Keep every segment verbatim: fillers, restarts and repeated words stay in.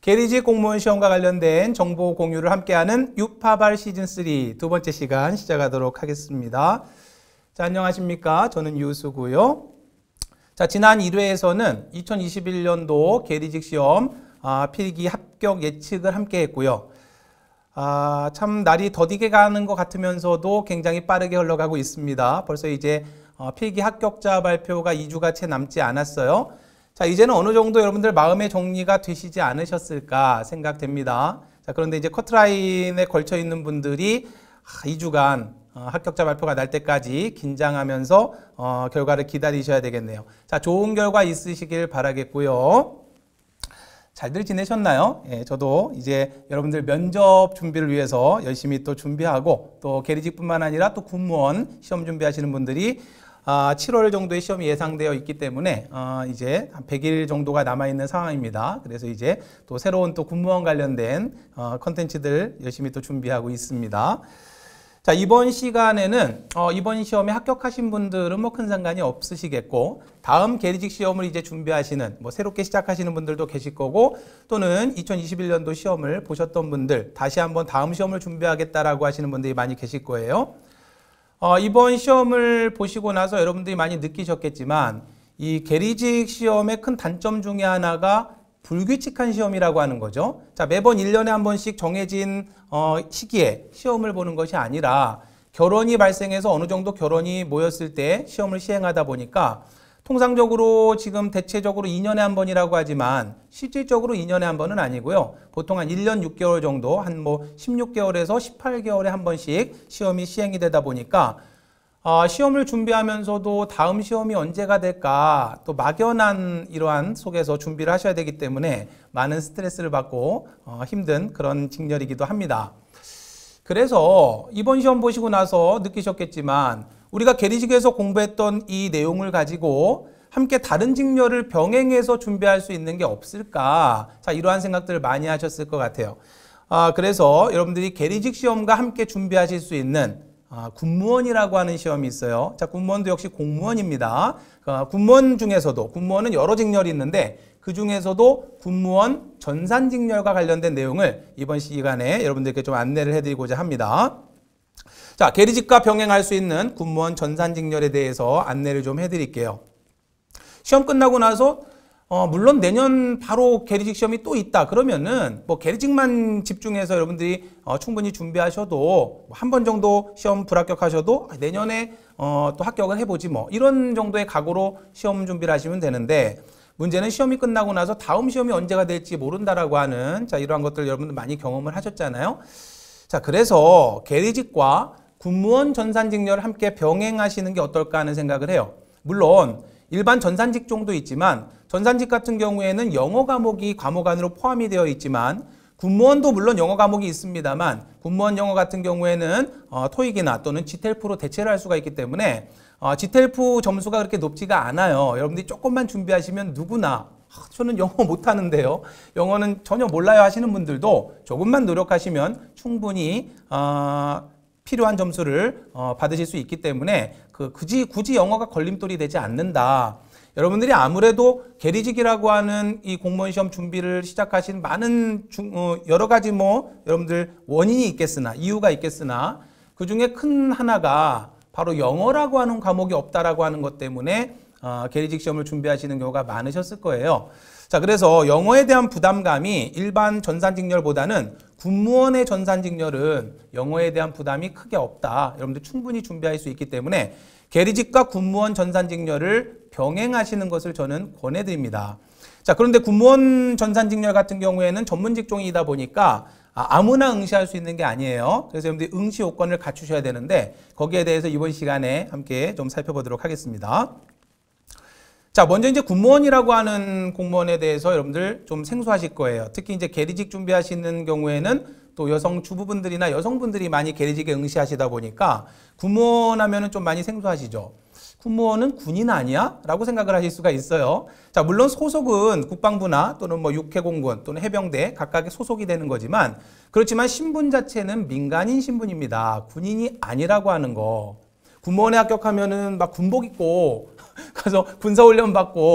계리직 공무원 시험과 관련된 정보 공유를 함께하는 유파발 시즌삼 두 번째 시간 시작하도록 하겠습니다. 자, 안녕하십니까? 저는 유수고요. 자, 지난 일 회에서는 이천이십일 년도 계리직 시험 아, 필기 합격 예측을 함께 했고요. 아, 참 날이 더디게 가는 것 같으면서도 굉장히 빠르게 흘러가고 있습니다. 벌써 이제 어, 필기 합격자 발표가 이 주가 채 남지 않았어요. 자, 이제는 어느 정도 여러분들 마음의 정리가 되시지 않으셨을까 생각됩니다. 자, 그런데 이제 커트라인에 걸쳐 있는 분들이 이 주간 어, 합격자 발표가 날 때까지 긴장하면서 어, 결과를 기다리셔야 되겠네요. 자, 좋은 결과 있으시길 바라겠고요. 잘들 지내셨나요? 예, 저도 이제 여러분들 면접 준비를 위해서 열심히 또 준비하고 또 계리직뿐만 아니라 또 공무원 시험 준비하시는 분들이 아, 칠월 정도의 시험이 예상되어 있기 때문에 어, 이제 한 백 일 정도가 남아있는 상황입니다. 그래서 이제 또 새로운 또 공무원 관련된 어, 컨텐츠들 열심히 또 준비하고 있습니다. 자, 이번 시간에는 어, 이번 시험에 합격하신 분들은 뭐 큰 상관이 없으시겠고 다음 계리직 시험을 이제 준비하시는 뭐 새롭게 시작하시는 분들도 계실 거고 또는 이천이십일 년도 시험을 보셨던 분들 다시 한번 다음 시험을 준비하겠다라고 하시는 분들이 많이 계실 거예요. 어, 이번 시험을 보시고 나서 여러분들이 많이 느끼셨겠지만 이 계리직 시험의 큰 단점 중에 하나가 불규칙한 시험이라고 하는 거죠. 자, 매번 일 년에 한 번씩 정해진 어, 시기에 시험을 보는 것이 아니라 결혼이 발생해서 어느 정도 결혼이 모였을 때 시험을 시행하다 보니까 통상적으로 지금 대체적으로 이 년에 한 번이라고 하지만 실질적으로 이 년에 한 번은 아니고요. 보통 한 일 년 육 개월 정도 한 뭐 십육 개월에서 십팔 개월에 한 번씩 시험이 시행이 되다 보니까 어, 시험을 준비하면서도 다음 시험이 언제가 될까 또 막연한 이러한 속에서 준비를 하셔야 되기 때문에 많은 스트레스를 받고 어, 힘든 그런 직렬이기도 합니다. 그래서 이번 시험 보시고 나서 느끼셨겠지만 우리가 계리직에서 공부했던 이 내용을 가지고 함께 다른 직렬을 병행해서 준비할 수 있는 게 없을까? 자, 이러한 생각들을 많이 하셨을 것 같아요. 아, 그래서 여러분들이 계리직 시험과 함께 준비하실 수 있는 아, 군무원이라고 하는 시험이 있어요. 자, 군무원도 역시 공무원입니다. 아, 군무원 중에서도 군무원은 여러 직렬이 있는데 그 중에서도 군무원 전산직렬과 관련된 내용을 이번 시간에 여러분들께 좀 안내를 해드리고자 합니다. 자, 계리직과 병행할 수 있는 군무원 전산직렬에 대해서 안내를 좀 해드릴게요. 시험 끝나고 나서 어, 물론 내년 바로 계리직 시험이 또 있다 그러면은 뭐 계리직만 집중해서 여러분들이 어, 충분히 준비하셔도 한 번 정도 시험 불합격하셔도 내년에 어, 또 합격을 해보지 뭐 이런 정도의 각오로 시험 준비를 하시면 되는데 문제는 시험이 끝나고 나서 다음 시험이 언제가 될지 모른다라고 하는 자 이러한 것들 여러분들 많이 경험을 하셨잖아요. 자, 그래서 계리직과 군무원 전산직렬을 함께 병행하시는 게 어떨까 하는 생각을 해요. 물론 일반 전산직종도 있지만 전산직 같은 경우에는 영어 과목이 과목 안으로 포함이 되어 있지만 군무원도 물론 영어 과목이 있습니다만 군무원 영어 같은 경우에는 어, 토익이나 또는 지텔프로 대체를 할 수가 있기 때문에 어, 지텔프 점수가 그렇게 높지가 않아요. 여러분들이 조금만 준비하시면 누구나 아, 저는 영어 못하는데요. 영어는 전혀 몰라요 하시는 분들도 조금만 노력하시면 충분히 어, 필요한 점수를 어, 받으실 수 있기 때문에 그 굳이 굳이 영어가 걸림돌이 되지 않는다. 여러분들이 아무래도 계리직이라고 하는 이 공무원 시험 준비를 시작하신 많은 중, 어, 여러 가지 뭐 여러분들 원인이 있겠으나 이유가 있겠으나 그 중에 큰 하나가 바로 영어라고 하는 과목이 없다라고 하는 것 때문에 어, 계리직 시험을 준비하시는 경우가 많으셨을 거예요. 자, 그래서 영어에 대한 부담감이 일반 전산직렬보다는 군무원의 전산직렬은 영어에 대한 부담이 크게 없다. 여러분들 충분히 준비할 수 있기 때문에 계리직과 군무원 전산직렬을 병행하시는 것을 저는 권해드립니다. 자, 그런데 군무원 전산직렬 같은 경우에는 전문직종이다 보니까 아무나 응시할 수 있는 게 아니에요. 그래서 여러분들이 응시 요건을 갖추셔야 되는데 거기에 대해서 이번 시간에 함께 좀 살펴보도록 하겠습니다. 자, 먼저 이제 군무원이라고 하는 공무원에 대해서 여러분들 좀 생소하실 거예요. 특히 이제 계리직 준비하시는 경우에는 또 여성 주부분들이나 여성분들이 많이 계리직에 응시하시다 보니까 군무원 하면은 좀 많이 생소하시죠. 군무원은 군인 아니야? 라고 생각을 하실 수가 있어요. 자, 물론 소속은 국방부나 또는 뭐 육해공군 또는 해병대 각각의 소속이 되는 거지만 그렇지만 신분 자체는 민간인 신분입니다. 군인이 아니라고 하는 거. 군무원에 합격하면은 막 군복 입고 가서 군사훈련 받고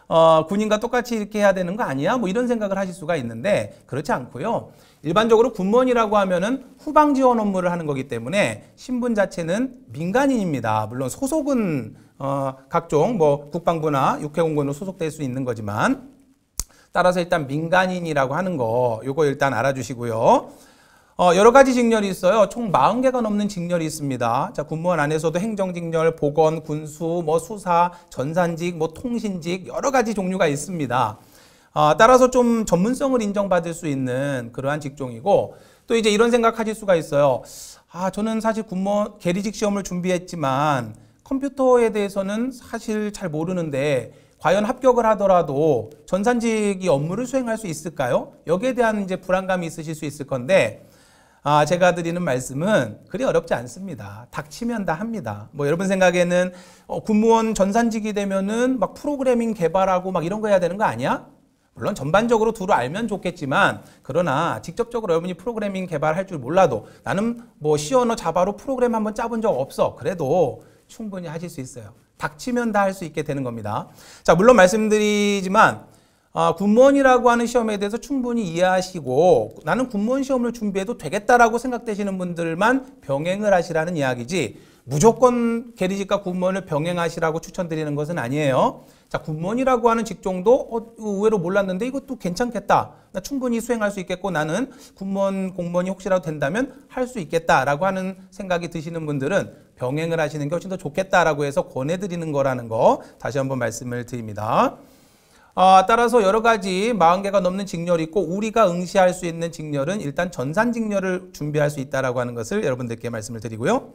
어, 군인과 똑같이 이렇게 해야 되는 거 아니야? 뭐 이런 생각을 하실 수가 있는데 그렇지 않고요. 일반적으로 군무원이라고 하면은 후방 지원 업무를 하는 거기 때문에 신분 자체는 민간인입니다. 물론 소속은 어, 각종 뭐 국방부나 육해공군으로 소속될 수 있는 거지만 따라서 일단 민간인이라고 하는 거 요거 일단 알아주시고요. 어, 여러 가지 직렬이 있어요. 총 사십 개가 넘는 직렬이 있습니다. 자, 군무원 안에서도 행정직렬, 보건, 군수, 뭐 수사, 전산직, 뭐 통신직 여러 가지 종류가 있습니다. 어, 따라서 좀 전문성을 인정받을 수 있는 그러한 직종이고 또 이제 이런 생각하실 수가 있어요. 아, 저는 사실 군무원 계리직 시험을 준비했지만 컴퓨터에 대해서는 사실 잘 모르는데 과연 합격을 하더라도 전산직이 업무를 수행할 수 있을까요? 여기에 대한 이제 불안감이 있으실 수 있을 건데 아, 제가 드리는 말씀은 그리 어렵지 않습니다. 닥치면 다 합니다. 뭐 여러분 생각에는 어, 군무원 전산직이 되면은 막 프로그래밍 개발하고 막 이런 거 해야 되는 거 아니야? 물론 전반적으로 두루 알면 좋겠지만 그러나 직접적으로 여러분이 프로그래밍 개발할 줄 몰라도 나는 뭐 C 언어 자바로 프로그램 한번 짜본 적 없어. 그래도 충분히 하실 수 있어요. 닥치면 다 할 수 있게 되는 겁니다. 자, 물론 말씀드리지만 어, 군무원이라고 하는 시험에 대해서 충분히 이해하시고 나는 군무원 시험을 준비해도 되겠다라고 생각되시는 분들만 병행을 하시라는 이야기지 무조건 계리직과 군무원을 병행하시라고 추천드리는 것은 아니에요. 자, 군무원이라고 하는 직종도 어, 의외로 몰랐는데 이것도 괜찮겠다. 나 충분히 수행할 수 있겠고 나는 군무원 공무원이 혹시라도 된다면 할 수 있겠다라고 하는 생각이 드시는 분들은 병행을 하시는 게 훨씬 더 좋겠다라고 해서 권해드리는 거라는 거 다시 한번 말씀을 드립니다. 어, 따라서 여러 가지 사십 개가 넘는 직렬이 있고 우리가 응시할 수 있는 직렬은 일단 전산직렬을 준비할 수 있다라고 하는 것을 여러분들께 말씀을 드리고요.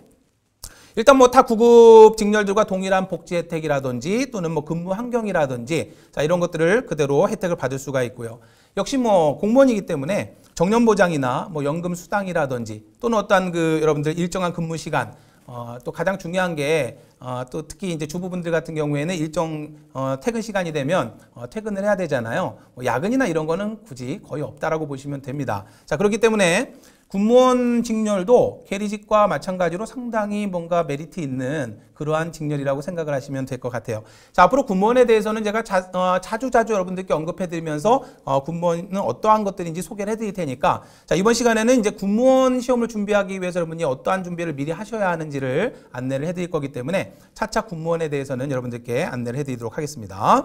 일단 뭐 타 구급 직렬들과 동일한 복지 혜택이라든지 또는 뭐 근무 환경이라든지 자, 이런 것들을 그대로 혜택을 받을 수가 있고요. 역시 뭐 공무원이기 때문에 정년 보장이나 뭐 연금 수당이라든지 또는 어떠한 그 여러분들 일정한 근무 시간 어, 또 가장 중요한 게 어, 또 특히 이제 주부분들 같은 경우에는 일정 어, 퇴근 시간이 되면 어, 퇴근을 해야 되잖아요. 뭐 야근이나 이런 거는 굳이 거의 없다라고 보시면 됩니다. 자, 그렇기 때문에 군무원 직렬도 계리직과 마찬가지로 상당히 뭔가 메리트 있는 그러한 직렬이라고 생각을 하시면 될 것 같아요. 자, 앞으로 군무원에 대해서는 제가 자, 어, 자주 자주 여러분들께 언급해드리면서 어, 군무원은 어떠한 것들인지 소개를 해드릴 테니까 자, 이번 시간에는 이제 군무원 시험을 준비하기 위해서 여러분이 어떠한 준비를 미리 하셔야 하는지를 안내를 해드릴 거기 때문에 차차 군무원에 대해서는 여러분들께 안내를 해드리도록 하겠습니다.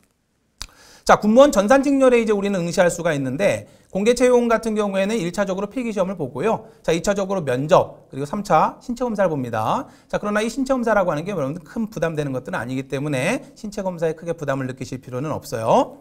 자, 군무원 전산직렬에 이제 우리는 응시할 수가 있는데 공개 채용 같은 경우에는 일 차적으로 필기시험을 보고요. 자, 이 차적으로 면접, 그리고 삼 차 신체검사를 봅니다. 자, 그러나 이 신체검사라고 하는 게 여러분들 큰 부담되는 것들은 아니기 때문에 신체검사에 크게 부담을 느끼실 필요는 없어요.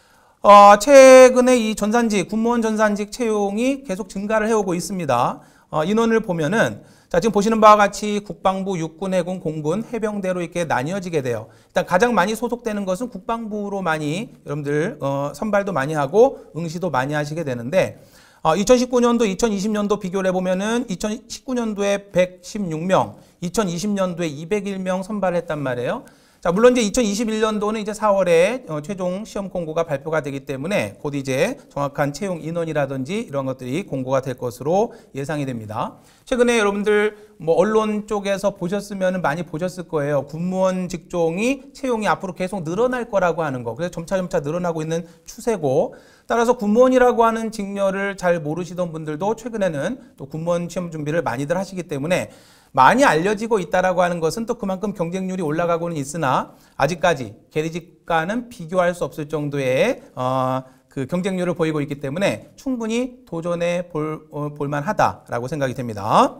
어, 최근에 이 전산직, 군무원 전산직 채용이 계속 증가를 해오고 있습니다. 어, 인원을 보면은 자, 지금 보시는 바와 같이 국방부, 육군, 해군, 공군, 해병대로 이렇게 나뉘어지게 돼요. 일단 가장 많이 소속되는 것은 국방부로 많이 여러분들 어, 선발도 많이 하고 응시도 많이 하시게 되는데 어, 이천십구 년도, 이천이십 년도 비교를 해보면은 이천십구 년도에 백십육 명, 이천이십 년도에 이백일 명 선발을 했단 말이에요. 자, 물론 이제 이천이십일 년도는 이제 사월에 어, 최종 시험 공고가 발표가 되기 때문에 곧 이제 정확한 채용 인원이라든지 이런 것들이 공고가 될 것으로 예상이 됩니다. 최근에 여러분들 뭐 언론 쪽에서 보셨으면 많이 보셨을 거예요. 군무원 직종이 채용이 앞으로 계속 늘어날 거라고 하는 거. 그래서 점차점차 늘어나고 있는 추세고 따라서 군무원이라고 하는 직렬을 잘 모르시던 분들도 최근에는 또 군무원 시험 준비를 많이들 하시기 때문에 많이 알려지고 있다라고 하는 것은 또 그만큼 경쟁률이 올라가고는 있으나 아직까지 계리직과는 비교할 수 없을 정도의 어, 그 경쟁률을 보이고 있기 때문에 충분히 도전해 볼, 어, 볼만하다라고 생각이 됩니다.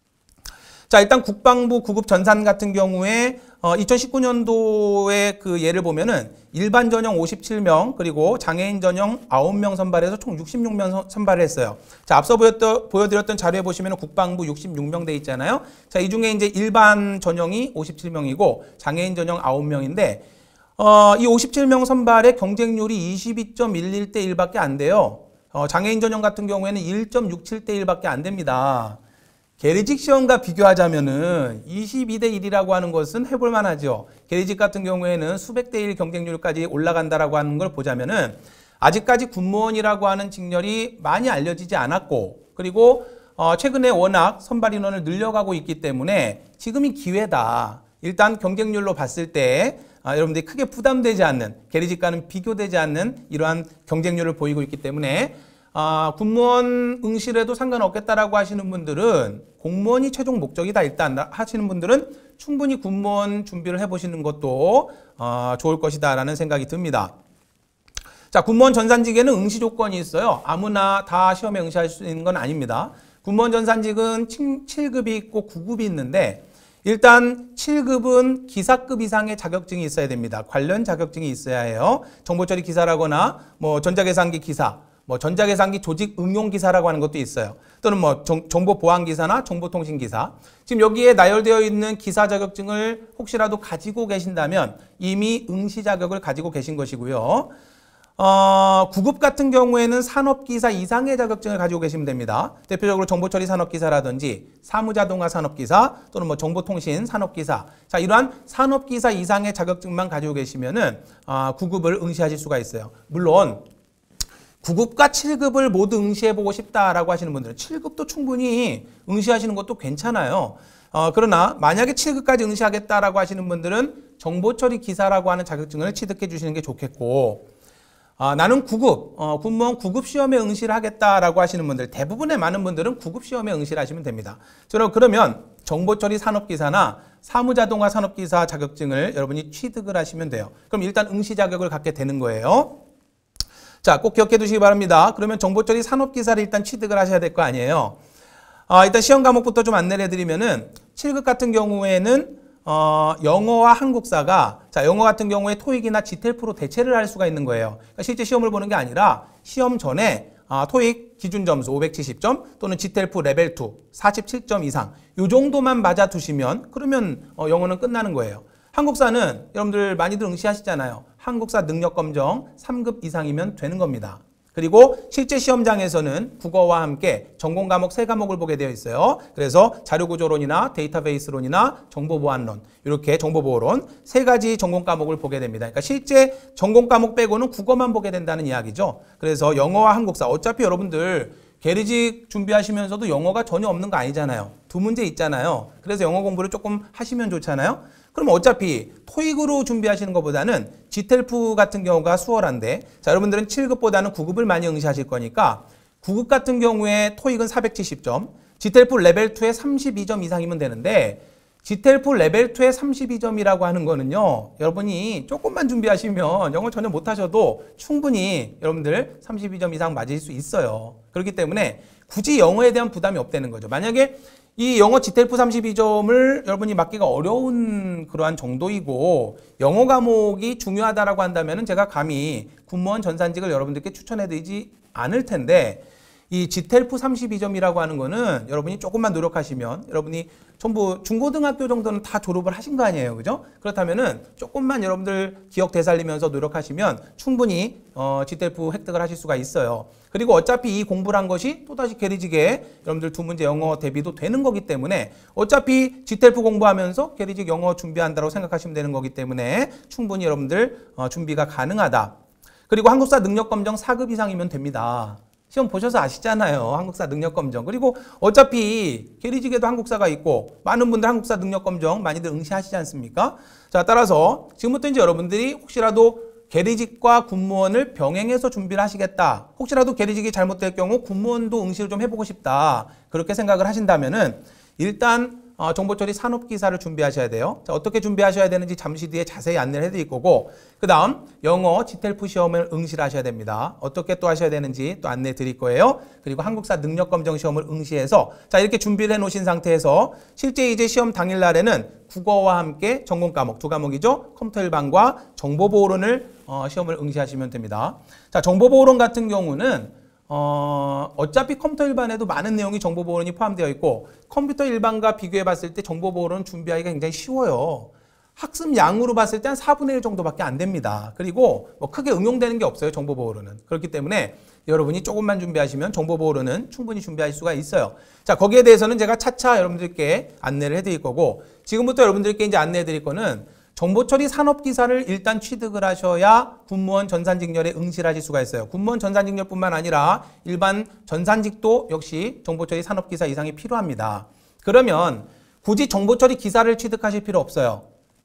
자, 일단 국방부 구급 전산 같은 경우에 어, 이천십구 년도의 그 예를 보면은 일반 전형 오십칠 명 그리고 장애인 전형 아홉 명 선발해서 총 육십육 명 선발을 했어요. 자, 앞서 보였던, 보여드렸던 자료에 보시면 국방부 육십육 명 돼 있잖아요. 자, 이 중에 이제 일반 전형이 오십칠 명이고 장애인 전형 아홉 명인데 어, 이 오십칠 명 선발의 경쟁률이 이십이 점 일일 대 일밖에 안 돼요. 어, 장애인 전형 같은 경우에는 일 점 육칠 대 일밖에 안 됩니다. 계리직 시험과 비교하자면은 이십이 대 일이라고 하는 것은 해볼 만하죠. 계리직 같은 경우에는 수백 대 일 경쟁률까지 올라간다라고 하는 걸 보자면은 아직까지 군무원이라고 하는 직렬이 많이 알려지지 않았고 그리고 어 최근에 워낙 선발 인원을 늘려가고 있기 때문에 지금이 기회다. 일단 경쟁률로 봤을 때 아, 여러분들이 크게 부담되지 않는, 계리직과는 비교되지 않는 이러한 경쟁률을 보이고 있기 때문에 아, 군무원 응시라도 상관없겠다라고 하시는 분들은, 공무원이 최종 목적이다 일단 하시는 분들은 충분히 군무원 준비를 해보시는 것도 어, 좋을 것이다 라는 생각이 듭니다. 자, 군무원 전산직에는 응시 조건이 있어요. 아무나 다 시험에 응시할 수 있는 건 아닙니다. 군무원 전산직은 칠 급이 있고 구 급이 있는데, 일단 칠 급은 기사급 이상의 자격증이 있어야 됩니다. 관련 자격증이 있어야 해요. 정보처리 기사라거나 뭐 전자계산기 기사, 뭐 전자계산기 조직 응용 기사라고 하는 것도 있어요. 또는 뭐 정, 정보보안 기사나 정보통신 기사. 지금 여기에 나열되어 있는 기사 자격증을 혹시라도 가지고 계신다면 이미 응시 자격을 가지고 계신 것이고요. 어, 구 급 같은 경우에는 산업기사 이상의 자격증을 가지고 계시면 됩니다. 대표적으로 정보처리 산업기사라든지 사무자동화 산업기사 또는 뭐 정보통신 산업기사. 자, 이러한 산업기사 이상의 자격증만 가지고 계시면은 어, 구 급을 응시하실 수가 있어요. 물론 구 급과 칠 급을 모두 응시해보고 싶다라고 하시는 분들은 칠 급도 충분히 응시하시는 것도 괜찮아요. 어, 그러나 만약에 칠 급까지 응시하겠다라고 하시는 분들은 정보처리 기사라고 하는 자격증을 취득해 주시는 게 좋겠고, 아, 나는 구 급, 어, 군무원 구 급 시험에 응시를 하겠다라고 하시는 분들, 대부분의 많은 분들은 구 급 시험에 응시를 하시면 됩니다. 그러면 정보처리 산업기사나 사무자동화 산업기사 자격증을 여러분이 취득을 하시면 돼요. 그럼 일단 응시 자격을 갖게 되는 거예요. 자, 꼭 기억해 두시기 바랍니다. 그러면 정보처리 산업기사를 일단 취득을 하셔야 될 거 아니에요. 아, 일단 시험 과목부터 좀 안내를 해드리면은 칠 급 같은 경우에는 어, 영어와 한국사가, 자, 영어 같은 경우에 토익이나 지텔프로 대체를 할 수가 있는 거예요. 그러니까 실제 시험을 보는 게 아니라 시험 전에 아, 토익 기준 점수 오백칠십 점 또는 지텔프 레벨 이 사십칠 점 이상 이 정도만 맞아 두시면 그러면 어, 영어는 끝나는 거예요. 한국사는 여러분들 많이들 응시하시잖아요. 한국사 능력검정 삼 급 이상이면 되는 겁니다. 그리고 실제 시험장에서는 국어와 함께 전공 과목 세 과목을 보게 되어 있어요. 그래서 자료구조론이나 데이터베이스론이나 정보보안론, 이렇게 정보보호론 세 가지 전공 과목을 보게 됩니다. 그러니까 실제 전공 과목 빼고는 국어만 보게 된다는 이야기죠. 그래서 영어와 한국사, 어차피 여러분들 계리직 준비하시면서도 영어가 전혀 없는 거 아니잖아요. 두 문제 있잖아요. 그래서 영어 공부를 조금 하시면 좋잖아요. 그럼 어차피 토익으로 준비하시는 것보다는 지텔프 같은 경우가 수월한데, 자, 여러분들은 칠 급보다는 구 급을 많이 응시하실 거니까 구 급 같은 경우에 토익은 사백칠십 점, 지텔프 레벨 이에 삼십이 점 이상이면 되는데, 지텔프 레벨 이에 삼십이 점이라고 하는 거는요, 여러분이 조금만 준비하시면 영어 전혀 못하셔도 충분히 여러분들 삼십이 점 이상 맞을 수 있어요. 그렇기 때문에 굳이 영어에 대한 부담이 없다는 거죠. 만약에 이 영어 지텔프 삼십이 점을 여러분이 맞기가 어려운 그러한 정도이고 영어 과목이 중요하다라고 한다면 제가 감히 군무원 전산직을 여러분들께 추천해드리지 않을 텐데, 이 지텔프 삼십이 점이라고 하는 거는 여러분이 조금만 노력하시면, 여러분이 전부 중고등학교 정도는 다 졸업을 하신 거 아니에요, 그죠? 그렇다면은 조금만 여러분들 기억 되살리면서 노력하시면 충분히 어, 지텔프 획득을 하실 수가 있어요. 그리고 어차피 이 공부를 한 것이 또다시 계리직에 여러분들 두 문제 영어 대비도 되는 거기 때문에, 어차피 지텔프 공부하면서 계리직 영어 준비한다고 생각하시면 되는 거기 때문에 충분히 여러분들 어, 준비가 가능하다. 그리고 한국사 능력검정 사 급 이상이면 됩니다. 시험 보셔서 아시잖아요. 한국사 능력검정. 그리고 어차피 계리직에도 한국사가 있고 많은 분들 한국사 능력검정 많이들 응시하시지 않습니까? 자, 따라서 지금부터 이제 여러분들이 혹시라도 계리직과 군무원을 병행해서 준비를 하시겠다. 혹시라도 계리직이 잘못될 경우 군무원도 응시를 좀 해보고 싶다. 그렇게 생각을 하신다면은 일단 어, 정보처리 산업기사를 준비하셔야 돼요. 자, 어떻게 준비하셔야 되는지 잠시 뒤에 자세히 안내를 해드릴 거고, 그 다음 영어 지텔프 시험을 응시를 하셔야 됩니다. 어떻게 또 하셔야 되는지 또 안내 드릴 거예요. 그리고 한국사 능력검정 시험을 응시해서, 자, 이렇게 준비를 해놓으신 상태에서 실제 이제 시험 당일날에는 국어와 함께 전공 과목 두 과목이죠. 컴퓨터 일반과 정보보호론을 어, 시험을 응시하시면 됩니다. 자, 정보보호론 같은 경우는 어, 어차피 컴퓨터 일반에도 많은 내용이 정보보호론이 포함되어 있고, 컴퓨터 일반과 비교해 봤을 때 정보보호론 준비하기가 굉장히 쉬워요. 학습 양으로 봤을 때 한 사분의 일 정도밖에 안 됩니다. 그리고 뭐 크게 응용되는 게 없어요, 정보보호론은. 그렇기 때문에 여러분이 조금만 준비하시면 정보보호론은 충분히 준비할 수가 있어요. 자, 거기에 대해서는 제가 차차 여러분들께 안내를 해드릴 거고, 지금부터 여러분들께 이제 안내해 드릴 거는 정보처리 산업기사를 일단 취득을 하셔야 군무원 전산직렬에 응시를 하실 수가 있어요. 군무원 전산직렬뿐만 아니라 일반 전산직도 역시 정보처리 산업기사 이상이 필요합니다. 그러면 굳이 정보처리 기사를 취득하실 필요 없어요.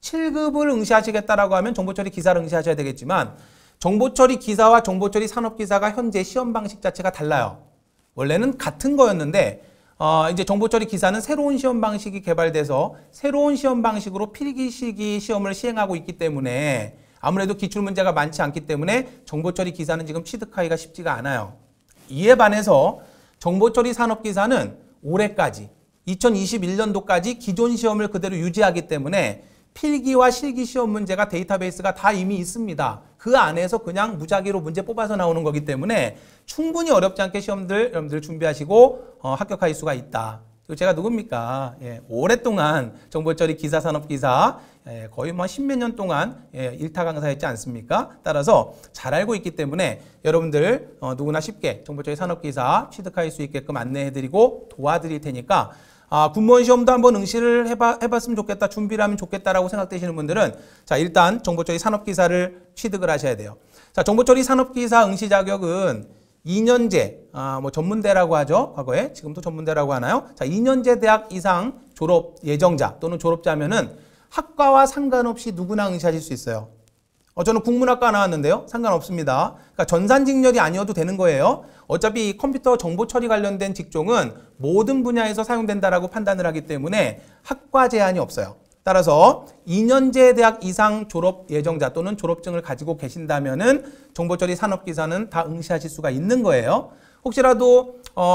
칠 급을 응시하시겠다라고 하면 정보처리 기사를 응시하셔야 되겠지만 정보처리 기사와 정보처리 산업기사가 현재 시험 방식 자체가 달라요. 원래는 같은 거였는데 어, 이제 정보처리 기사는 새로운 시험 방식이 개발돼서 새로운 시험 방식으로 필기시기 시험을 시행하고 있기 때문에 아무래도 기출문제가 많지 않기 때문에 정보처리 기사는 지금 취득하기가 쉽지가 않아요. 이에 반해서 정보처리 산업기사는 올해까지 이천이십일 년도까지 기존 시험을 그대로 유지하기 때문에 필기와 실기 시험 문제가 데이터베이스가 다 이미 있습니다. 그 안에서 그냥 무작위로 문제 뽑아서 나오는 거기 때문에 충분히 어렵지 않게 시험들 여러분들 준비하시고 어, 합격할 수가 있다. 그리고 제가 누굽니까? 예, 오랫동안 정보처리 기사 산업기사 예, 거의 뭐 십몇 년 동안 예, 일타 강사했지 않습니까? 따라서 잘 알고 있기 때문에 여러분들 어, 누구나 쉽게 정보처리 산업기사 취득할 수 있게끔 안내해드리고 도와드릴 테니까 아, 군무원 시험도 한번 응시를 해봐, 해봤으면 좋겠다, 준비를 하면 좋겠다라고 생각되시는 분들은 자 일단 정보처리 산업기사를 취득을 하셔야 돼요. 자 정보처리 산업기사 응시 자격은 이 년제, 아, 뭐 전문대라고 하죠. 과거에 지금도 전문대라고 하나요? 자 이 년제 대학 이상 졸업 예정자 또는 졸업자면은 학과와 상관없이 누구나 응시하실 수 있어요. 어, 저는 국문학과 나왔는데요. 상관없습니다. 그러니까 전산직렬이 아니어도 되는 거예요. 어차피 컴퓨터 정보 처리 관련된 직종은 모든 분야에서 사용된다라고 판단을 하기 때문에 학과 제한이 없어요. 따라서 이 년제 대학 이상 졸업 예정자 또는 졸업증을 가지고 계신다면은 정보처리 산업기사는 다 응시하실 수가 있는 거예요. 혹시라도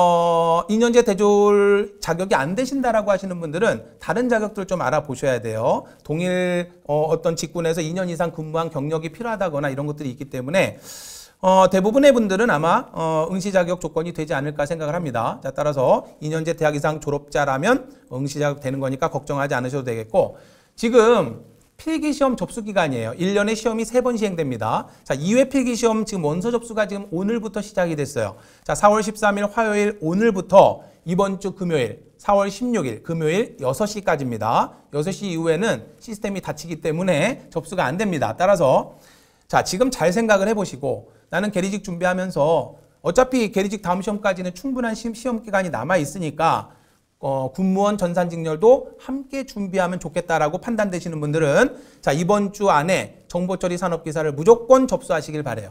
어, 이 년제 대졸 자격이 안 되신다라고 하시는 분들은 다른 자격들 좀 알아보셔야 돼요. 동일 어, 어떤 직군에서 이 년 이상 근무한 경력이 필요하다거나 이런 것들이 있기 때문에 어, 대부분의 분들은 아마 어, 응시 자격 조건이 되지 않을까 생각을 합니다. 자, 따라서 이 년제 대학 이상 졸업자라면 응시 자격 되는 거니까 걱정하지 않으셔도 되겠고 지금 필기시험 접수 기간이에요. 일 년에 시험이 세 번 시행됩니다. 자, 이 회 필기시험 지금 원서 접수가 지금 오늘부터 시작이 됐어요. 자, 사월 십삼일 화요일 오늘부터 이번 주 금요일 사월 십육일 금요일 여섯 시까지입니다. 여섯 시 이후에는 시스템이 닫히기 때문에 접수가 안 됩니다. 따라서 자, 지금 잘 생각을 해보시고 나는 계리직 준비하면서 어차피 계리직 다음 시험까지는 충분한 시험 기간이 남아 있으니까 어, 군무원 전산직렬도 함께 준비하면 좋겠다라고 판단되시는 분들은 자 이번 주 안에 정보처리 산업기사를 무조건 접수하시길 바래요.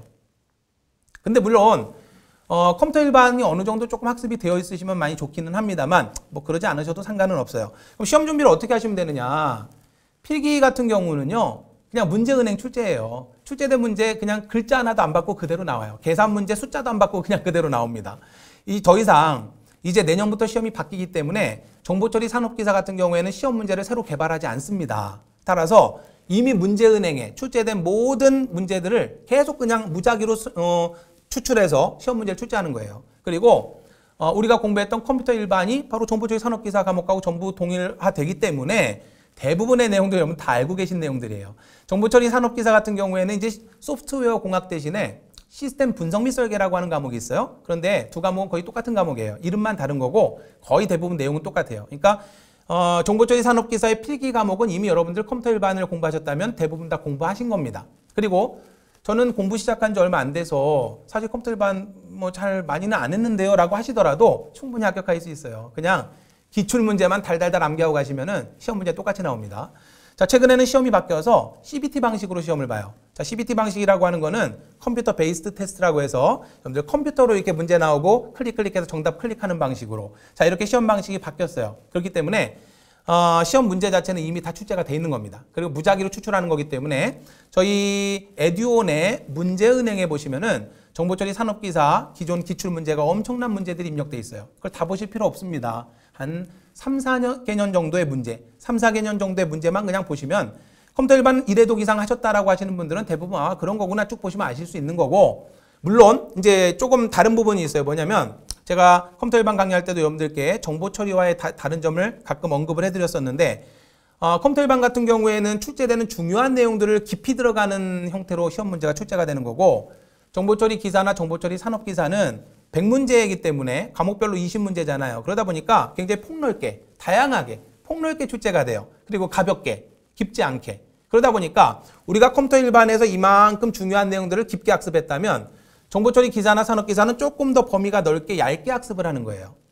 근데 물론 어, 컴퓨터 일반이 어느 정도 조금 학습이 되어 있으시면 많이 좋기는 합니다만 뭐 그러지 않으셔도 상관은 없어요. 그럼 시험 준비를 어떻게 하시면 되느냐? 필기 같은 경우는요. 그냥 문제은행 출제예요. 출제된 문제 그냥 글자 하나도 안 받고 그대로 나와요. 계산 문제 숫자도 안 받고 그냥 그대로 나옵니다. 이 더 이상 이제 내년부터 시험이 바뀌기 때문에 정보처리 산업기사 같은 경우에는 시험 문제를 새로 개발하지 않습니다. 따라서 이미 문제은행에 출제된 모든 문제들을 계속 그냥 무작위로 어, 추출해서 시험 문제를 출제하는 거예요. 그리고 어, 우리가 공부했던 컴퓨터 일반이 바로 정보처리 산업기사 과목하고 전부 동일화되기 때문에 대부분의 내용들 여러분 다 알고 계신 내용들이에요. 정보처리 산업기사 같은 경우에는 이제 소프트웨어 공학 대신에 시스템 분석 및 설계라고 하는 과목이 있어요. 그런데 두 과목은 거의 똑같은 과목이에요. 이름만 다른 거고 거의 대부분 내용은 똑같아요. 그러니까 어, 정보처리 산업기사의 필기 과목은 이미 여러분들 컴퓨터 일반을 공부하셨다면 대부분 다 공부하신 겁니다. 그리고 저는 공부 시작한 지 얼마 안 돼서 사실 컴퓨터 일반 뭐 잘 많이는 안 했는데요 라고 하시더라도 충분히 합격할 수 있어요. 그냥 기출문제만 달달달 암기하고 가시면은 시험 문제 똑같이 나옵니다. 자, 최근에는 시험이 바뀌어서 씨비티 방식으로 시험을 봐요. 자, 씨비티 방식이라고 하는 거는 컴퓨터 베이스드 테스트라고 해서 여러분들 컴퓨터로 이렇게 문제 나오고 클릭 클릭해서 정답 클릭하는 방식으로 자, 이렇게 시험 방식이 바뀌었어요. 그렇기 때문에 어, 시험 문제 자체는 이미 다 출제가 돼 있는 겁니다. 그리고 무작위로 추출하는 거기 때문에 저희 에듀온의 문제은행에 보시면은 정보처리 산업기사 기존 기출문제가 엄청난 문제들이 입력돼 있어요. 그걸 다 보실 필요 없습니다. 한 삼, 사 개년 정도의 문제, 삼, 사 개년 정도의 문제만 그냥 보시면 컴퓨터 일반 일 회독 이상 하셨다라고 하시는 분들은 대부분 아 그런 거구나 쭉 보시면 아실 수 있는 거고 물론 이제 조금 다른 부분이 있어요. 뭐냐면 제가 컴퓨터 일반 강의할 때도 여러분들께 정보 처리와의 다, 다른 점을 가끔 언급을 해드렸었는데 어, 컴퓨터 일반 같은 경우에는 출제되는 중요한 내용들을 깊이 들어가는 형태로 시험 문제가 출제가 되는 거고 정보처리 기사나 정보처리 산업기사는 백 문제이기 때문에 과목별로 이십 문제잖아요. 그러다 보니까 굉장히 폭넓게, 다양하게, 폭넓게 출제가 돼요. 그리고 가볍게, 깊지 않게. 그러다 보니까 우리가 컴퓨터 일반에서 이만큼 중요한 내용들을 깊게 학습했다면 정보처리 기사나 산업기사는 조금 더 범위가 넓게 얇게 학습을 하는 거예요.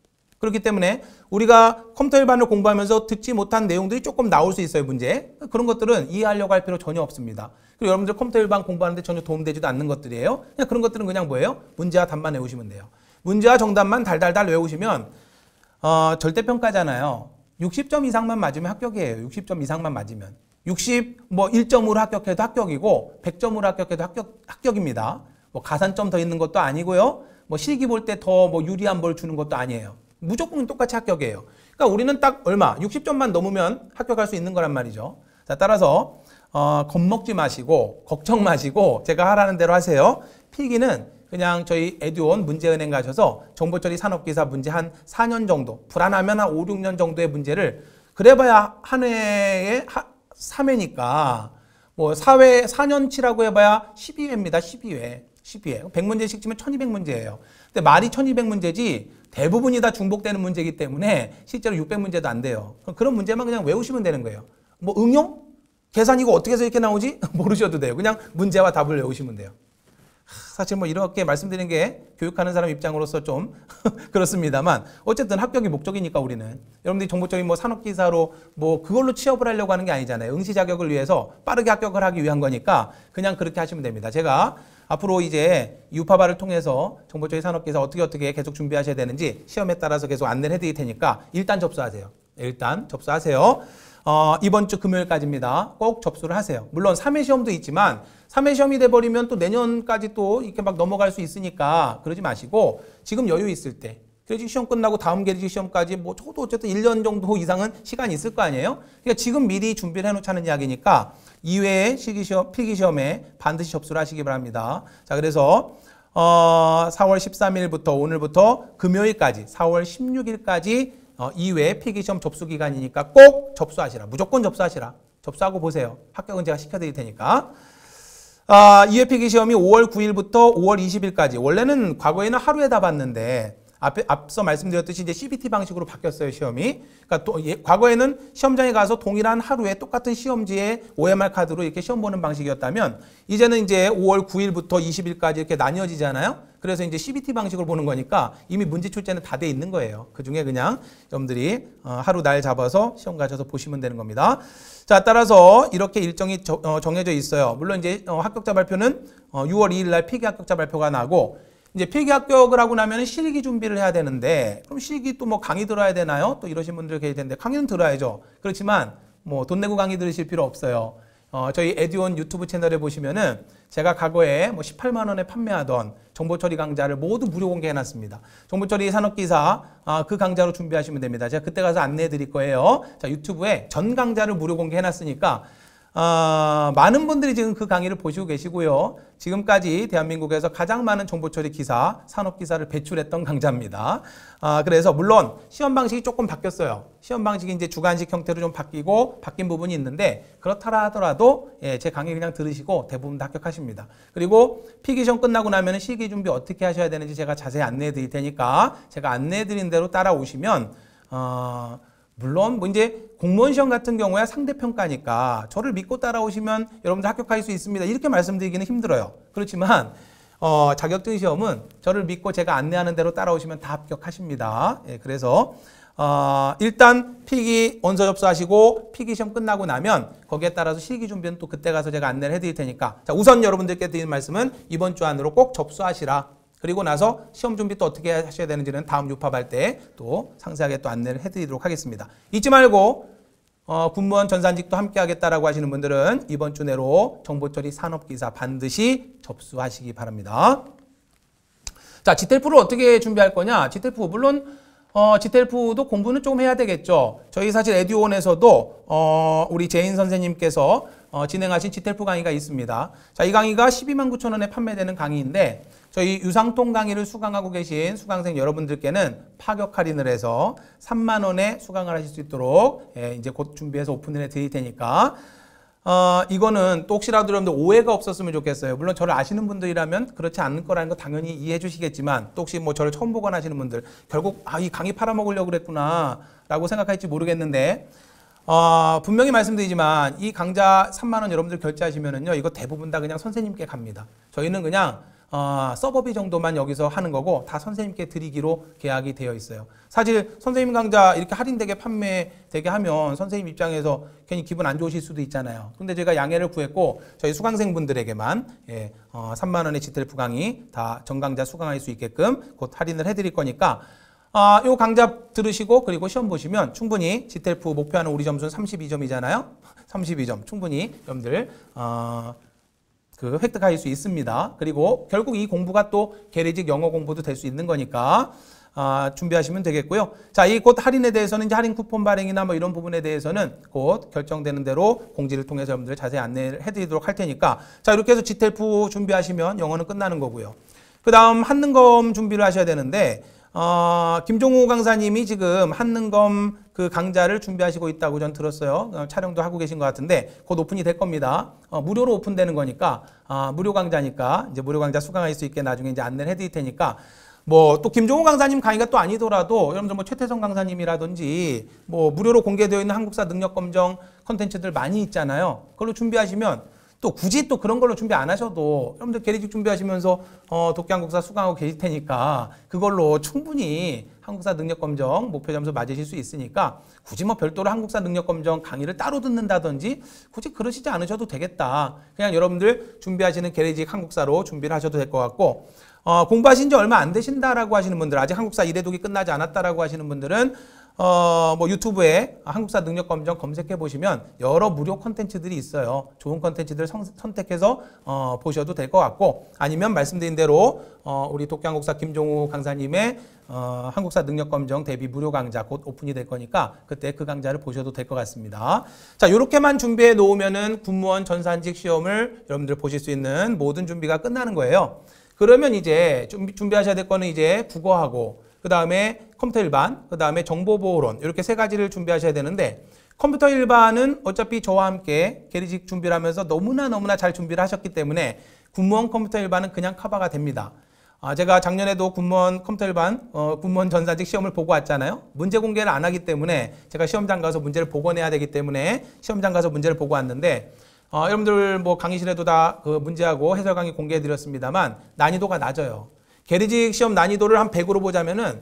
그렇기 때문에 우리가 컴퓨터 일반을 공부하면서 듣지 못한 내용들이 조금 나올 수 있어요, 문제. 그런 것들은 이해하려고 할 필요 전혀 없습니다. 그리고 여러분들 컴퓨터 일반 공부하는데 전혀 도움되지도 않는 것들이에요. 그냥 그런 것들은 그냥 뭐예요? 문제와 답만 외우시면 돼요. 문제와 정답만 달달달 외우시면 어, 절대평가잖아요. 육십 점 이상만 맞으면 합격이에요. 육십 점 이상만 맞으면. 육십, 뭐 일 점으로 합격해도 합격이고 백 점으로 합격해도 합격, 합격입니다. 뭐 가산점 더 있는 것도 아니고요. 뭐 실기 볼 때 더 뭐 유리한 뭘 주는 것도 아니에요. 무조건 똑같이 합격이에요. 그러니까 우리는 딱 얼마? 육십 점만 넘으면 합격할 수 있는 거란 말이죠. 자, 따라서 어, 겁먹지 마시고 걱정 마시고 제가 하라는 대로 하세요. 필기는 그냥 저희 에듀온 문제은행 가셔서 정보처리 산업기사 문제 한 사 년 정도, 불안하면 한 오, 육 년 정도의 문제를 그래봐야 한 회에 삼 회니까 뭐 사 회, 사 년치라고 해봐야 십이 회입니다. 십이 회. 십이 회. 백 문제씩 치면 천이백 문제예요. 근데 말이 천이백 문제지 대부분이 다 중복되는 문제이기 때문에 실제로 육백 문제도 안 돼요. 그런 문제만 그냥 외우시면 되는 거예요. 뭐 응용? 계산 이거 어떻게 해서 이렇게 나오지? 모르셔도 돼요. 그냥 문제와 답을 외우시면 돼요. 사실 뭐 이렇게 말씀드리는 게 교육하는 사람 입장으로서 좀 그렇습니다만 어쨌든 합격이 목적이니까 우리는 여러분들이 정보적인 뭐 산업기사로 뭐 그걸로 취업을 하려고 하는 게 아니잖아요. 응시 자격을 위해서 빠르게 합격을 하기 위한 거니까 그냥 그렇게 하시면 됩니다. 제가 앞으로 이제 유파바를 통해서 정보적인 산업기사 어떻게 어떻게 계속 준비하셔야 되는지 시험에 따라서 계속 안내를 해드릴 테니까 일단 접수하세요. 일단 접수하세요. 어, 이번 주 금요일까지입니다. 꼭 접수를 하세요. 물론 삼 회 시험도 있지만 삼 회 시험이 돼버리면 또 내년까지 또 이렇게 막 넘어갈 수 있으니까 그러지 마시고 지금 여유 있을 때 그래서 시험 끝나고 다음 계기 시험까지 뭐 저도 어쨌든 일 년 정도 이상은 시간이 있을 거 아니에요? 그러니까 지금 미리 준비를 해놓자는 이야기니까 이 회의 실기시험, 필기시험에 반드시 접수를 하시기 바랍니다. 자, 그래서 어, 사월 십삼일부터 오늘부터 금요일까지 사월 십육일까지 어, 이 회 필기시험 접수 기간이니까 꼭 접수하시라. 무조건 접수하시라. 접수하고 보세요. 합격은 제가 시켜드릴 테니까. 아, 이 회 필기시험이 오월 구일부터 오월 이십일까지. 원래는 과거에는 하루에 다 봤는데 앞에, 앞서 말씀드렸듯이 이제 씨비티 방식으로 바뀌었어요, 시험이. 그러니까 또 예, 과거에는 시험장에 가서 동일한 하루에 똑같은 시험지에 오엠알 카드로 이렇게 시험 보는 방식이었다면 이제는 이제 오월 구일부터 이십일까지 이렇게 나뉘어지잖아요. 그래서 이제 씨비티 방식으로 보는 거니까 이미 문제 출제는 다 돼 있는 거예요. 그 중에 그냥 여러분들이 하루 날 잡아서 시험 가셔서 보시면 되는 겁니다. 자, 따라서 이렇게 일정이 정해져 있어요. 물론 이제 합격자 발표는 유월 이일 날 필기 합격자 발표가 나고 이제 필기 합격을 하고 나면 실기 준비를 해야 되는데 그럼 실기 또 뭐 강의 들어야 되나요? 또 이러신 분들 계실 텐데 강의는 들어야죠. 그렇지만 뭐 돈 내고 강의 들으실 필요 없어요. 어, 저희 에듀온 유튜브 채널에 보시면은 제가 과거에 뭐 십팔만 원에 판매하던 정보처리 강좌를 모두 무료 공개해놨습니다. 정보처리 산업기사 아, 그 강좌로 준비하시면 됩니다. 제가 그때 가서 안내해 드릴 거예요. 자, 유튜브에 전 강좌를 무료 공개해놨으니까 어, 많은 분들이 지금 그 강의를 보시고 계시고요. 지금까지 대한민국에서 가장 많은 정보처리 기사, 산업기사를 배출했던 강좌입니다. 아, 그래서 물론 시험 방식이 조금 바뀌었어요. 시험 방식이 이제 주관식 형태로 좀 바뀌고 바뀐 부분이 있는데 그렇다 하더라도 예, 제 강의 그냥 들으시고 대부분 다 합격하십니다. 그리고 필기시험 끝나고 나면 실기 준비 어떻게 하셔야 되는지 제가 자세히 안내해 드릴 테니까 제가 안내해 드린 대로 따라오시면 어, 물론 뭐 이제 공무원 시험 같은 경우에 상대평가니까 저를 믿고 따라오시면 여러분들 합격할 수 있습니다. 이렇게 말씀드리기는 힘들어요. 그렇지만 어, 자격증 시험은 저를 믿고 제가 안내하는 대로 따라오시면 다 합격하십니다. 예, 그래서 어, 일단 필기 원서 접수하시고 필기 시험 끝나고 나면 거기에 따라서 실기 준비는 또 그때 가서 제가 안내를 해드릴 테니까 자, 우선 여러분들께 드리는 말씀은 이번 주 안으로 꼭 접수하시라. 그리고 나서 시험 준비 또 어떻게 하셔야 되는지는 다음 유팝할 때 또 상세하게 또 안내를 해드리도록 하겠습니다. 잊지 말고 어, 군무원 전산직도 함께 하겠다라고 하시는 분들은 이번 주 내로 정보처리 산업기사 반드시 접수하시기 바랍니다. 자, 지텔프를 어떻게 준비할 거냐? 지텔프 물론 어, 지텔프도 공부는 좀 해야 되겠죠. 저희 사실 에듀온에서도 어, 우리 재인 선생님께서 어, 진행하신 지텔프 강의가 있습니다. 자, 이 강의가 십이만 구천 원에 판매되는 강의인데 저희 유상통 강의를 수강하고 계신 수강생 여러분들께는 파격 할인을 해서 삼만 원에 수강을 하실 수 있도록 예, 이제 곧 준비해서 오픈을 해 드릴 테니까 어, 이거는 또 혹시라도 여러분들 오해가 없었으면 좋겠어요. 물론 저를 아시는 분들이라면 그렇지 않을 거라는 거 당연히 이해해 주시겠지만 또 혹시 뭐 저를 처음 보거나 하시는 분들 결국 아, 이 강의 팔아먹으려고 그랬구나 라고 생각할지 모르겠는데 어, 분명히 말씀드리지만 이 강좌 삼만 원 여러분들 결제하시면은요 이거 대부분 다 그냥 선생님께 갑니다. 저희는 그냥 어, 서버비 정도만 여기서 하는 거고 다 선생님께 드리기로 계약이 되어 있어요. 사실 선생님 강좌 이렇게 할인되게 판매되게 하면 선생님 입장에서 괜히 기분 안 좋으실 수도 있잖아요. 근데 제가 양해를 구했고 저희 수강생분들에게만 예, 어, 삼만 원의 지텔프 강의 다 전강좌 수강할 수 있게끔 곧 할인을 해드릴 거니까 아, 요 강좌 들으시고 그리고 시험 보시면 충분히 지텔프 목표하는 우리 점수는 삼십이 점이잖아요. 삼십이 점 충분히 여러분들 어, 그 획득할 수 있습니다. 그리고 결국 이 공부가 또 계리직 영어 공부도 될 수 있는 거니까 아, 준비하시면 되겠고요. 자, 이 곧 할인에 대해서는 이제 할인 쿠폰 발행이나 뭐 이런 부분에 대해서는 곧 결정되는 대로 공지를 통해서 여러분들 자세히 안내를 해드리도록 할 테니까 자, 이렇게 해서 지텔프 준비하시면 영어는 끝나는 거고요. 그 다음 한능검 준비를 하셔야 되는데 어, 김종우 강사님이 지금 한능검 그 강좌를 준비하시고 있다고 전 들었어요. 어, 촬영도 하고 계신 것 같은데 곧 오픈이 될 겁니다. 어, 무료로 오픈되는 거니까 어, 무료 강좌니까 이제 무료 강좌 수강할 수 있게 나중에 이제 안내를 해드릴 테니까 뭐 또 김종우 강사님 강의가 또 아니더라도 여러분들 뭐 최태성 강사님이라든지 뭐 무료로 공개되어 있는 한국사 능력검정 컨텐츠들 많이 있잖아요. 그걸로 준비하시면 또 굳이 또 그런 걸로 준비 안 하셔도 여러분들 계리직 준비하시면서 어, 독해 한국사 수강하고 계실 테니까 그걸로 충분히 한국사 능력검정 목표 점수 맞으실 수 있으니까 굳이 뭐 별도로 한국사 능력검정 강의를 따로 듣는다든지 굳이 그러시지 않으셔도 되겠다. 그냥 여러분들 준비하시는 계리직 한국사로 준비를 하셔도 될 것 같고 어, 공부하신 지 얼마 안 되신다라고 하시는 분들 아직 한국사 일 회독이 끝나지 않았다라고 하시는 분들은 어, 뭐 유튜브에 한국사 능력검정 검색해 보시면 여러 무료 콘텐츠들이 있어요. 좋은 콘텐츠들 선택해서 어, 보셔도 될 것 같고 아니면 말씀드린 대로 어, 우리 독해 한국사 김종우 강사님의 어, 한국사 능력검정 대비 무료 강좌 곧 오픈이 될 거니까 그때 그 강좌를 보셔도 될 것 같습니다. 자, 이렇게만 준비해 놓으면은 군무원 전산직 시험을 여러분들 보실 수 있는 모든 준비가 끝나는 거예요. 그러면 이제 준비, 준비하셔야 될 거는 이제 국어하고 그 다음에 컴퓨터 일반, 그 다음에 정보보호론 이렇게 세 가지를 준비하셔야 되는데 컴퓨터 일반은 어차피 저와 함께 계리직 준비를 하면서 너무나 너무나 잘 준비를 하셨기 때문에 군무원 컴퓨터 일반은 그냥 커버가 됩니다. 아, 제가 작년에도 군무원 컴퓨터 일반, 어, 군무원 전산직 시험을 보고 왔잖아요. 문제 공개를 안 하기 때문에 제가 시험장 가서 문제를 복원해야 되기 때문에 시험장 가서 문제를 보고 왔는데 어, 여러분들 뭐 강의실에도 다 그 문제하고 해설 강의 공개해 드렸습니다만 난이도가 낮아요. 계리직 시험 난이도를 한 백으로 보자면은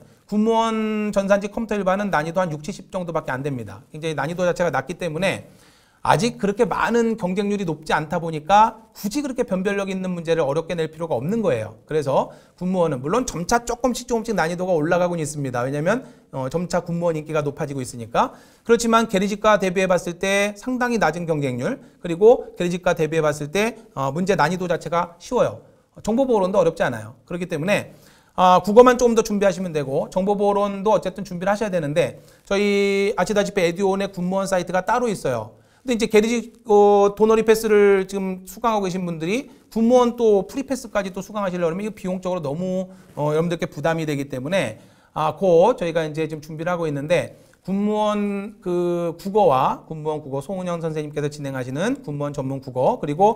군무원 전산직 컴퓨터 일반은 난이도 한 육십, 칠십 정도밖에 안 됩니다. 굉장히 난이도 자체가 낮기 때문에 아직 그렇게 많은 경쟁률이 높지 않다 보니까 굳이 그렇게 변별력 있는 문제를 어렵게 낼 필요가 없는 거예요. 그래서 군무원은 물론 점차 조금씩 조금씩 난이도가 올라가고 있습니다. 왜냐하면 어, 점차 군무원 인기가 높아지고 있으니까. 그렇지만 계리직과 대비해 봤을 때 상당히 낮은 경쟁률 그리고 계리직과 대비해 봤을 때 어, 문제 난이도 자체가 쉬워요. 정보보호론도 어렵지 않아요. 그렇기 때문에 아, 국어만 조금 더 준비하시면 되고 정보보호론도 어쨌든 준비를 하셔야 되는데 저희 아시다시피 에듀온의 군무원 사이트가 따로 있어요. 근데 이제 계리직 어, 도너리 패스를 지금 수강하고 계신 분들이 군무원 또 프리패스까지 또 수강하시려면 이거 비용적으로 너무 어, 여러분들께 부담이 되기 때문에 아, 곧 저희가 이제 지금 준비를 하고 있는데 군무원 그 국어와 군무원 국어 송은영 선생님께서 진행하시는 군무원 전문 국어 그리고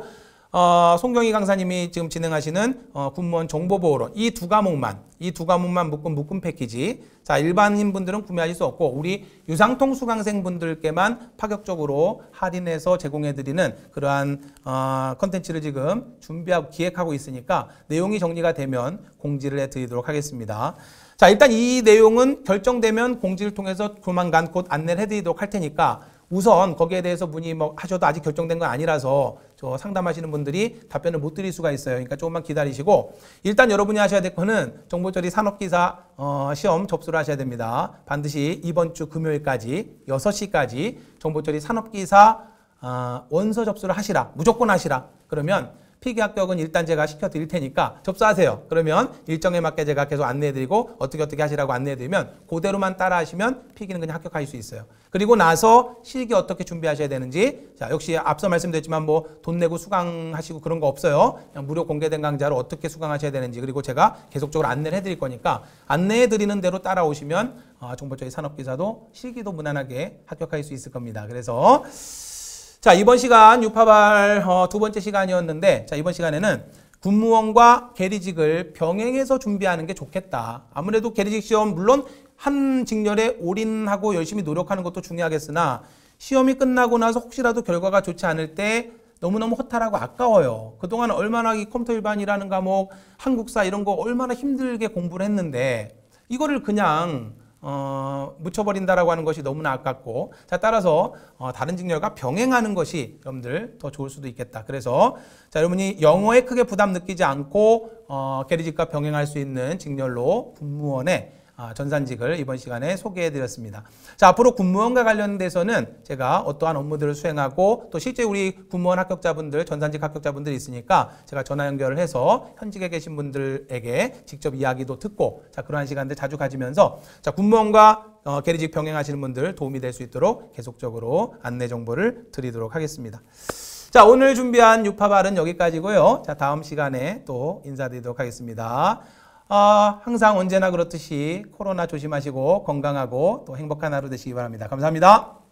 어, 송경희 강사님이 지금 진행하시는 어, 군무원 정보보호론 이 두 과목만 이 두 과목만 묶은 묶음 패키지 자 일반인 분들은 구매하실 수 없고 우리 유상통 수강생 분들께만 파격적으로 할인해서 제공해드리는 그러한 어, 컨텐츠를 지금 준비하고 기획하고 있으니까 내용이 정리가 되면 공지를 해드리도록 하겠습니다. 자 일단 이 내용은 결정되면 공지를 통해서 조만간 곧 안내를 해드리도록 할 테니까 우선 거기에 대해서 문의 뭐 하셔도 아직 결정된 건 아니라서 저 상담하시는 분들이 답변을 못 드릴 수가 있어요. 그러니까 조금만 기다리시고 일단 여러분이 하셔야 될 거는 정보처리 산업기사 어, 시험 접수를 하셔야 됩니다. 반드시 이번 주 금요일까지 여섯 시까지 정보처리 산업기사 어, 원서 접수를 하시라. 무조건 하시라. 그러면 필기 합격은 일단 제가 시켜드릴 테니까 접수하세요. 그러면 일정에 맞게 제가 계속 안내해드리고 어떻게 어떻게 하시라고 안내해드리면 그대로만 따라 하시면 필기는 그냥 합격하실 수 있어요. 그리고 나서 실기 어떻게 준비하셔야 되는지 자 역시 앞서 말씀드렸지만 뭐 돈 내고 수강하시고 그런 거 없어요. 그냥 무료 공개된 강좌를 어떻게 수강하셔야 되는지 그리고 제가 계속적으로 안내를 해드릴 거니까 안내해드리는 대로 따라오시면 어, 정보처리 산업기사도 실기도 무난하게 합격할 수 있을 겁니다. 그래서 자 이번 시간 유파발 어, 두 번째 시간이었는데 자 이번 시간에는 군무원과 계리직을 병행해서 준비하는 게 좋겠다. 아무래도 계리직 시험 물론 한 직렬에 올인하고 열심히 노력하는 것도 중요하겠으나 시험이 끝나고 나서 혹시라도 결과가 좋지 않을 때 너무너무 허탈하고 아까워요. 그동안 얼마나 이 컴퓨터 일반이라는 과목, 한국사 이런 거 얼마나 힘들게 공부를 했는데 이거를 그냥 어, 묻혀버린다라고 하는 것이 너무나 아깝고, 자, 따라서 어, 다른 직렬과 병행하는 것이 여러분들 더 좋을 수도 있겠다. 그래서 자, 여러분이 영어에 크게 부담 느끼지 않고 어, 계리직과 병행할 수 있는 직렬로 군무원의 아, 전산직을 이번 시간에 소개해드렸습니다. 자, 앞으로 군무원과 관련돼서는 제가 어떠한 업무들을 수행하고 또 실제 우리 군무원 합격자분들, 전산직 합격자분들이 있으니까 제가 전화 연결을 해서 현직에 계신 분들에게 직접 이야기도 듣고, 자, 그러한 시간들 자주 가지면서 자, 군무원과 어, 계리직 병행하시는 분들 도움이 될 수 있도록 계속적으로 안내 정보를 드리도록 하겠습니다. 자, 오늘 준비한 유파발은 여기까지고요. 자, 다음 시간에 또 인사드리도록 하겠습니다. 어, 항상 언제나 그렇듯이 코로나 조심하시고 건강하고 또 행복한 하루 되시기 바랍니다. 감사합니다.